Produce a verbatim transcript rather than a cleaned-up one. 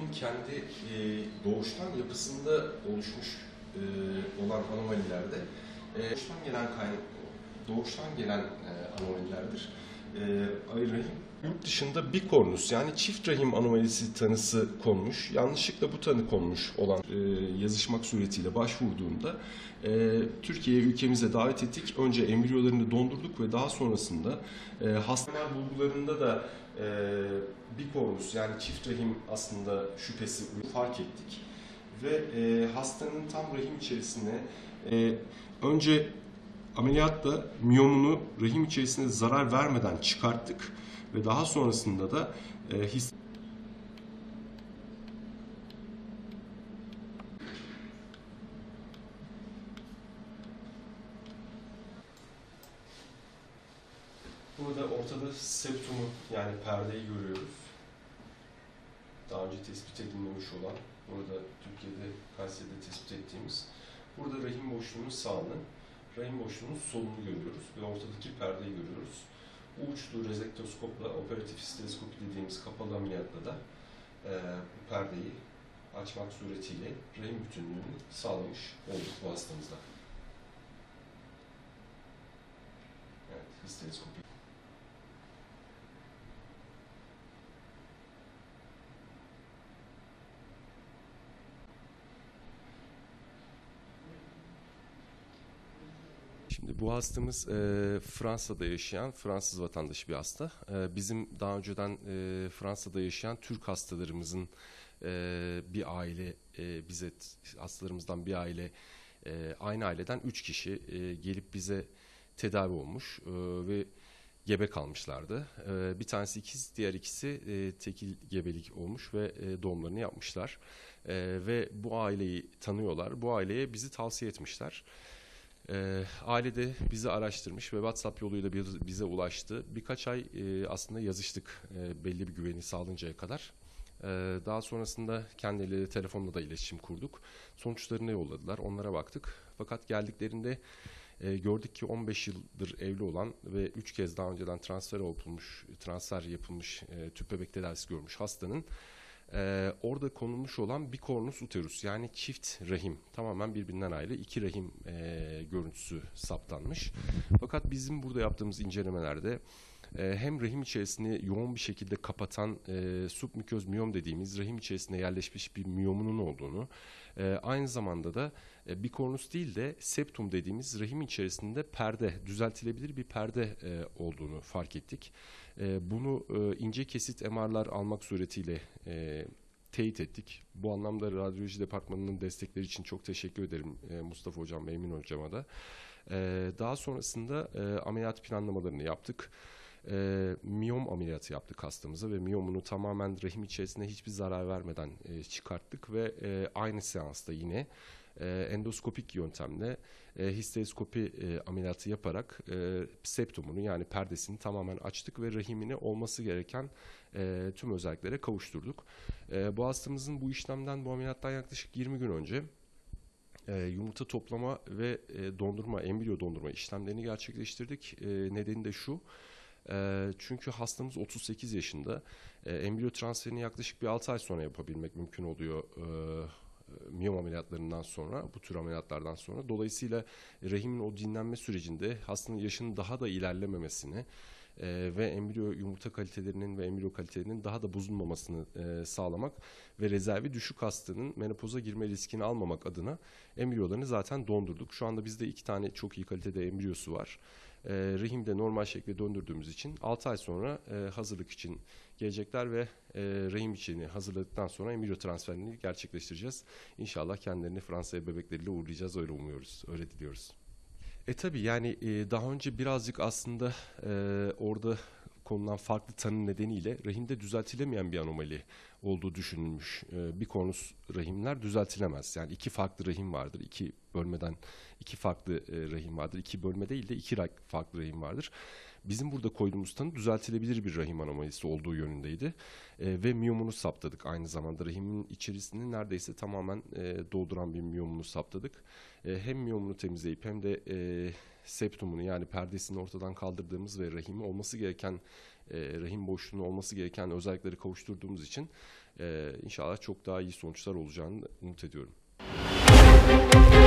rahimin kendi e, doğuştan yapısında oluşmuş e, olan anomalilerde e, doğuştan gelen kaynak, doğuştan gelen e, anomalilerdir. E, Ay rahim yurt dışında bikornus yani çift rahim anomalisi tanısı konmuş. Yanlışlıkla bu tanı konmuş olan e, yazışmak suretiyle başvurduğunda e, Türkiye'ye ülkemize davet ettik. Önce embriyolarını dondurduk ve daha sonrasında e, hastalar bulgularında da e, bikornus yani çift rahim aslında şüphesi fark ettik. Ve e, hastanın tam rahim içerisine e, önce ameliyatla miyomunu rahim içerisine zarar vermeden çıkarttık ve daha sonrasında da e, his Burada ortada septumu yani perdeyi görüyoruz. Daha önce tespit edilmemiş olan, burada Türkiye'de, Kayseri'de tespit ettiğimiz. Burada rahim boşluğunun sağını, rahim boşluğunun solunu görüyoruz ve ortadaki perdeyi görüyoruz. Bu uçlu rezektoskopla, operatif histeroskopi dediğimiz kapalı ameliyatla da e, bu perdeyi açmak suretiyle rahim bütünlüğünü sağlamış olduk bu hastamızda. Evet, histeroskopi. Şimdi bu hastamız e, Fransa'da yaşayan Fransız vatandaşı bir hasta. E, bizim daha önceden e, Fransa'da yaşayan Türk hastalarımızın e, bir aile, e, bize hastalarımızdan bir aile, e, aynı aileden üç kişi e, gelip bize tedavi olmuş e, ve gebe kalmışlardı. E, bir tanesi ikiz, diğer ikisi e, tekil gebelik olmuş ve e, doğumlarını yapmışlar. E, ve bu aileyi tanıyorlar. Bu aileye bizi tavsiye etmişler. E, aile de bizi araştırmış ve WhatsApp yoluyla bize ulaştı. Birkaç ay e, aslında yazıştık e, belli bir güveni sağlayıncaya kadar. E, daha sonrasında kendileriyle telefonla da iletişim kurduk. Sonuçlarını yolladılar, onlara baktık. Fakat geldiklerinde e, gördük ki on beş yıldır evli olan ve üç kez daha önceden transfer yapılmış, transfer yapılmış e, tüp bebek tedavisi görmüş hastanın Ee, orada konulmuş olan bikornus uterus yani çift rahim tamamen birbirinden ayrı iki rahim e, görüntüsü saptanmış. Fakat bizim burada yaptığımız incelemelerde e, hem rahim içerisini yoğun bir şekilde kapatan e, submüköz miyom dediğimiz rahim içerisine yerleşmiş bir miyomunun olduğunu, e, aynı zamanda da e, bikornus değil de septum dediğimiz rahim içerisinde perde, düzeltilebilir bir perde e, olduğunu fark ettik. E, bunu e, ince kesit M R'lar almak suretiyle e, teyit ettik. Bu anlamda radyoloji departmanının destekleri için çok teşekkür ederim e, Mustafa Hocam ve Emin Hocam'a da. E, daha sonrasında e, ameliyat planlamalarını yaptık. E, miyom ameliyatı yaptık hastamıza ve miyomunu tamamen rahim içerisine hiçbir zarar vermeden e, çıkarttık ve e, aynı seansta yine e, endoskopik yöntemle e, histeroskopi e, ameliyatı yaparak e, septumunu yani perdesini tamamen açtık ve rahimine olması gereken e, tüm özelliklere kavuşturduk. E, bu hastamızın bu işlemden, bu ameliyattan yaklaşık yirmi gün önce e, yumurta toplama ve e, dondurma, embriyo dondurma işlemlerini gerçekleştirdik. E, nedeni de şu. E, çünkü hastamız otuz sekiz yaşında. E, embriyo transferini yaklaşık bir altı ay sonra yapabilmek mümkün oluyor. E, miyom ameliyatlarından sonra, bu tür ameliyatlardan sonra. Dolayısıyla rahimin o dinlenme sürecinde hastanın yaşının daha da ilerlememesini e, ve embriyo yumurta kalitelerinin ve embriyo kalitelerinin daha da bozulmamasını e, sağlamak ve rezervi düşük hastanın menopoza girme riskini almamak adına embriyolarını zaten dondurduk. Şu anda bizde iki tane çok iyi kalitede embriyosu var. E, rahimde normal şekilde döndürdüğümüz için altı ay sonra e, hazırlık için gelecekler ve e, rahim içini hazırladıktan sonra embriyo transferini gerçekleştireceğiz. İnşallah kendilerini Fransa'ya bebekleriyle uğurlayacağız, öyle umuyoruz, öyle diliyoruz. E tabi yani e, daha önce birazcık aslında e, orada konulan farklı tanı nedeniyle rahimde düzeltilemeyen bir anomali olduğu düşünülmüş. E, bikornus rahimler düzeltilemez. Yani iki farklı rahim vardır. İki bölmeden iki farklı e, rahim vardır. İki bölme değil de iki farklı rahim vardır. bizim burada koyduğumuz tanı düzeltilebilir bir rahim anomalisi olduğu yönündeydi. E, ve miyomunu saptadık aynı zamanda. Rahimin içerisini neredeyse tamamen e, dolduran bir miyomunu saptadık. E, hem miyomunu temizleyip hem de e, septumunu yani perdesini ortadan kaldırdığımız ve rahimi olması gereken e, rahim boşluğunun olması gereken özellikleri kavuşturduğumuz için e, inşallah çok daha iyi sonuçlar olacağını umut ediyorum.